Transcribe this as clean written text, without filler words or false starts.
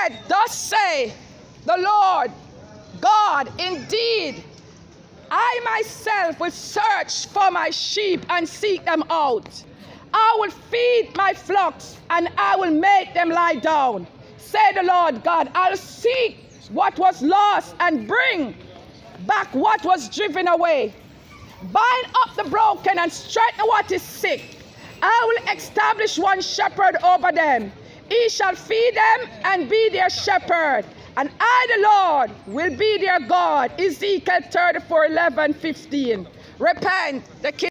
said, thus say the Lord God, indeed, I myself will search for my sheep and seek them out. I will feed my flocks and I will make them lie down. Say the Lord God, I'll seek what was lost and bring back what was driven away. Bind up the broken and straighten what is sick. I will establish one shepherd over them. He shall feed them and be their shepherd. And I, the Lord, will be their God. Ezekiel 34:11-15. Repent. The